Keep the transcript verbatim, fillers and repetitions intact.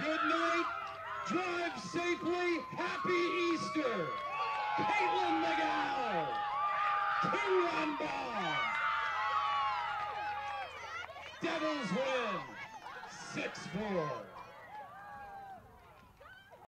Good night. Drive safely. Happy Easter. Caitlin McGow. Two-run bomb. Devils win six four.